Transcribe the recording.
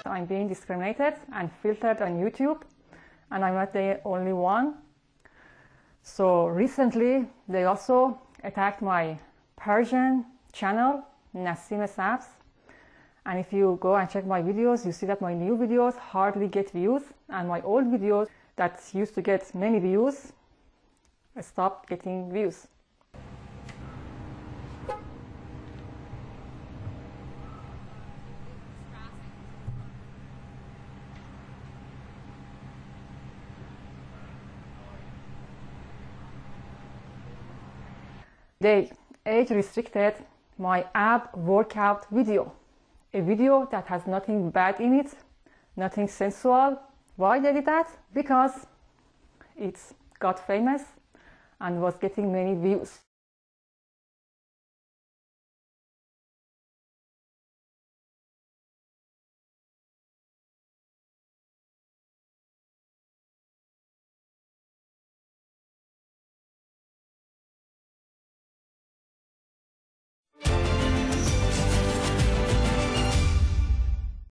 I'm being discriminated and filtered on YouTube, and I'm not the only one. So recently, they also attacked my Persian channel, Nasiim Sabs. And if you go and check my videos, you see that my new videos hardly get views, and my old videos that used to get many views stopped getting views. They age restricted my ab workout video, a video that has nothing bad in it, nothing sensual. Why they did that? Because it got famous and was getting many views.